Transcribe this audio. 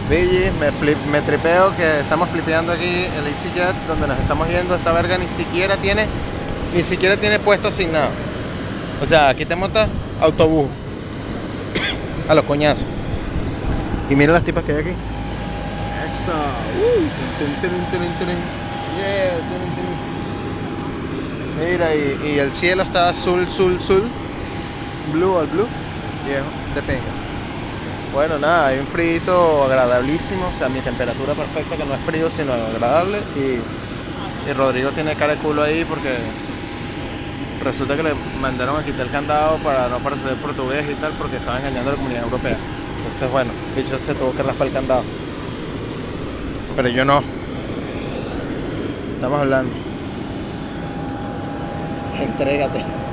Billy, me tripeo que estamos flipeando aquí el EasyJet donde nos estamos yendo. Esta verga ni siquiera tiene puesto asignado. O sea, aquí te montas autobús a los coñazos. Y mira las tipas que hay aquí. Eso. Yeah. Mira, y el cielo está azul. Blue al blue. Viejo, de penga. Bueno, nada, hay un frío agradabilísimo. O sea, mi temperatura perfecta, que no es frío, sino agradable. Y Rodrigo tiene cara de culo ahí porque resulta que le mandaron a quitar el candado para no parecer portugués y tal, porque estaba engañando a la comunidad europea. Entonces, bueno, bicho se tuvo que raspar el candado. Pero yo no. Estamos hablando. Entrégate.